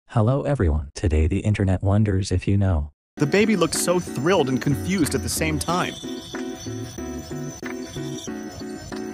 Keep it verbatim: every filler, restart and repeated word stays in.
Hello everyone. Today the internet wonders if you know. The baby looked so thrilled and confused at the same time.